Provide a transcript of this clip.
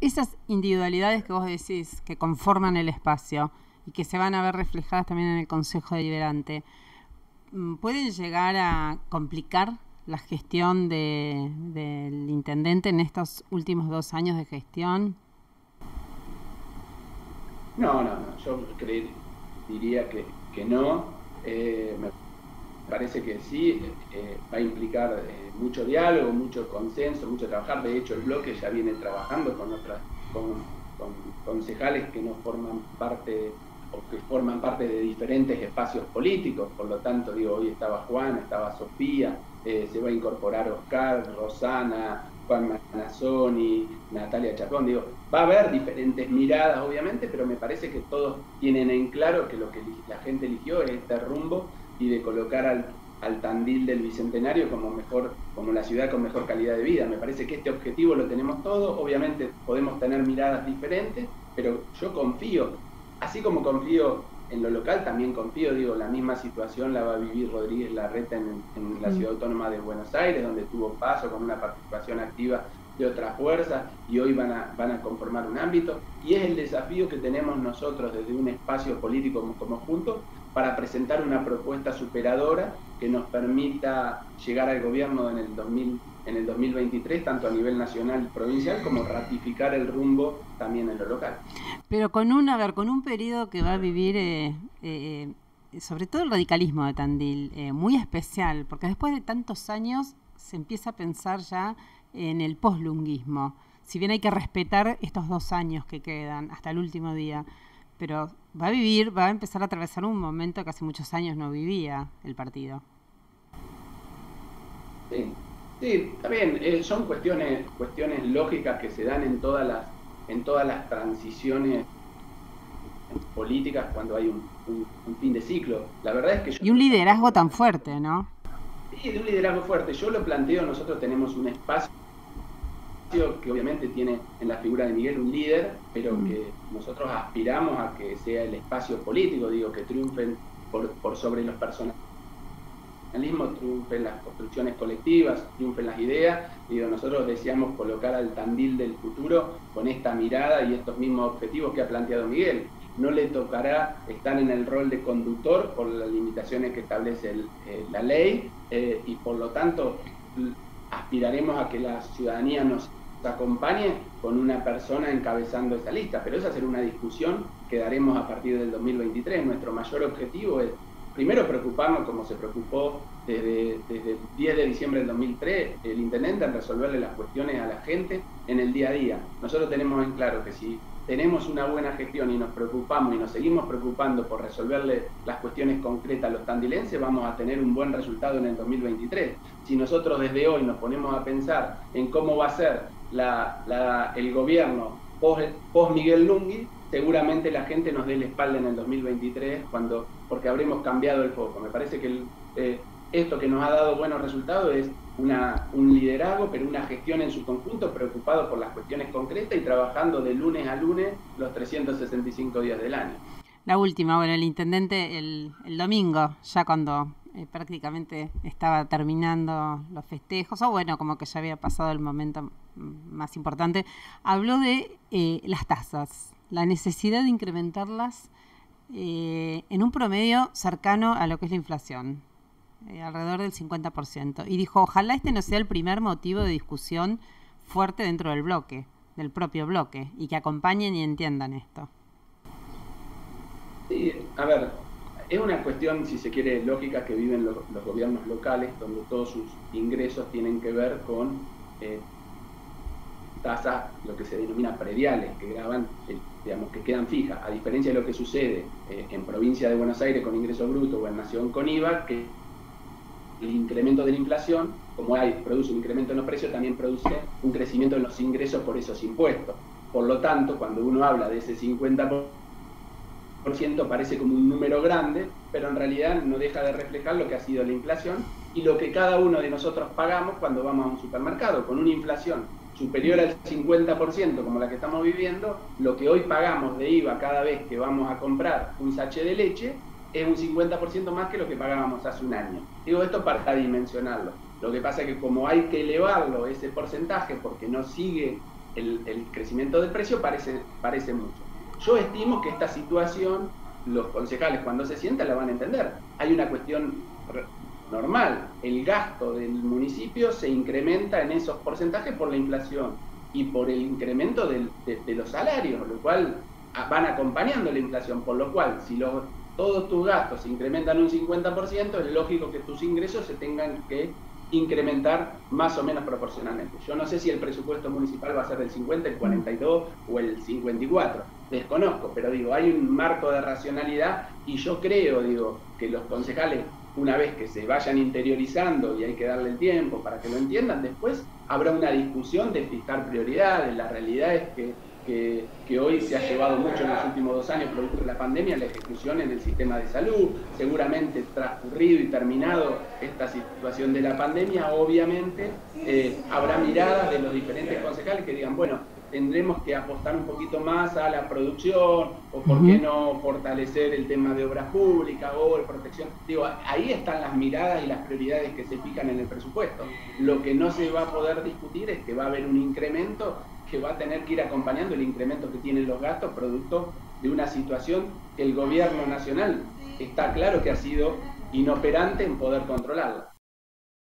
esas individualidades que vos decís que conforman el espacio y que se van a ver reflejadas también en el Consejo Deliberante, ¿pueden llegar a complicar la gestión del intendente en estos últimos 2 años de gestión? No, diría que no. Me parece que sí, va a implicar mucho diálogo, mucho consenso, mucho trabajar. De hecho, el bloque ya viene trabajando con concejales que no forman parte o que forman parte de diferentes espacios políticos. Por lo tanto, digo, hoy estaba Juan, estaba Sofía, se va a incorporar Oscar, Rosana, Juan Manassoni, Natalia Chacón. Digo, va a haber diferentes miradas, obviamente, pero me parece que todos tienen en claro que lo que la gente eligió es este rumbo y de colocar al Tandil del Bicentenario como la ciudad con mejor calidad de vida. Me parece que este objetivo lo tenemos todos. Obviamente podemos tener miradas diferentes, pero yo confío, así como confío en lo local, también confío, digo, la misma situación la va a vivir Rodríguez Larreta en la Ciudad Autónoma de Buenos Aires, donde tuvo paso con una participación activa de otras fuerzas y hoy van a conformar un ámbito, y es el desafío que tenemos nosotros desde un espacio político como juntos para presentar una propuesta superadora que nos permita llegar al gobierno en el 2023, tanto a nivel nacional y provincial, como ratificar el rumbo también en lo local. Pero con un periodo que va a vivir, sobre todo el radicalismo de Tandil, muy especial, porque después de tantos años se empieza a pensar ya en el poslunguismo. Si bien hay que respetar estos 2 años que quedan hasta el último día, pero va a empezar a atravesar un momento que hace muchos años no vivía el partido. Sí, sí, está bien. Son cuestiones lógicas que se dan en todas las transiciones políticas cuando hay un fin de ciclo. La verdad es que y un liderazgo tan fuerte, ¿no? Sí, de un liderazgo fuerte. Yo lo planteo, nosotros tenemos un espacio que obviamente tiene en la figura de Miguel un líder, pero que nosotros aspiramos a que sea el espacio político, digo, que triunfen por sobre los personajes, triunfen las construcciones colectivas, triunfen las ideas. Digo, nosotros deseamos colocar al Tandil del futuro con esta mirada y estos mismos objetivos que ha planteado Miguel. No le tocará estar en el rol de conductor por las limitaciones que establece la ley, y por lo tanto aspiraremos a que la ciudadanía nos acompañe con una persona encabezando esa lista, pero esa será una discusión que daremos a partir del 2023. Nuestro mayor objetivo es primero preocuparnos, como se preocupó desde el 10 de diciembre del 2003 el intendente, en resolverle las cuestiones a la gente en el día a día. Nosotros tenemos en claro que si tenemos una buena gestión y nos preocupamos y nos seguimos preocupando por resolverle las cuestiones concretas a los tandilenses, vamos a tener un buen resultado en el 2023. Si nosotros desde hoy nos ponemos a pensar en cómo va a ser el gobierno post Miguel Lunghi, seguramente la gente nos dé la espalda en el 2023 porque habremos cambiado el foco. Me parece que esto que nos ha dado buenos resultados es un liderazgo, pero una gestión en su conjunto, preocupado por las cuestiones concretas y trabajando de lunes a lunes los 365 días del año. La última, bueno, el intendente el domingo, ya cuando prácticamente estaba terminando los festejos, o bueno, como que ya había pasado el momento más importante, habló de las tasas, la necesidad de incrementarlas en un promedio cercano a lo que es la inflación, alrededor del 50%. Y dijo, ojalá este no sea el primer motivo de discusión fuerte dentro del bloque, del propio bloque, y que acompañen y entiendan esto. Sí, a ver, es una cuestión, si se quiere, lógica que viven los gobiernos locales, donde todos sus ingresos tienen que ver con tasas, lo que se denomina prediales, que graban, digamos, que quedan fijas, a diferencia de lo que sucede en provincia de Buenos Aires con ingreso bruto o en Nación con IVA, que el incremento de la inflación, como produce un incremento en los precios, también produce un crecimiento en los ingresos por esos impuestos. Por lo tanto, cuando uno habla de ese 50%, parece como un número grande, pero en realidad no deja de reflejar lo que ha sido la inflación y lo que cada uno de nosotros pagamos cuando vamos a un supermercado. Con una inflación superior al 50%, como la que estamos viviendo, lo que hoy pagamos de IVA cada vez que vamos a comprar un sachet de leche es un 50% más que lo que pagábamos hace un año. Digo esto para dimensionarlo. Lo que pasa es que como hay que elevarlo ese porcentaje porque no sigue el crecimiento del precio parece mucho. Yo estimo que esta situación, los concejales cuando se sientan la van a entender. Hay una cuestión normal, el gasto del municipio se incrementa en esos porcentajes por la inflación y por el incremento de los salarios, lo cual van acompañando la inflación, por lo cual si todos tus gastos se incrementan un 50%, es lógico que tus ingresos se tengan que incrementar más o menos proporcionalmente. Yo no sé si el presupuesto municipal va a ser del 50, el 42 o el 54, desconozco, pero digo, hay un marco de racionalidad y yo creo, digo, que los concejales, una vez que se vayan interiorizando y hay que darle el tiempo para que lo entiendan, después habrá una discusión de fijar prioridades. La realidad es que hoy se ha llevado mucho en los últimos 2 años, producto de la pandemia, la ejecución en el sistema de salud. Seguramente transcurrido y terminado esta situación de la pandemia, obviamente habrá miradas de los diferentes concejales que digan, bueno, tendremos que apostar un poquito más a la producción, o por qué no fortalecer el tema de obras públicas o de protección. Digo, ahí están las miradas y las prioridades que se fijan en el presupuesto. Lo que no se va a poder discutir es que va a haber un incremento que va a tener que ir acompañando el incremento que tienen los gastos, producto de una situación que el gobierno nacional está claro que ha sido inoperante en poder controlarla.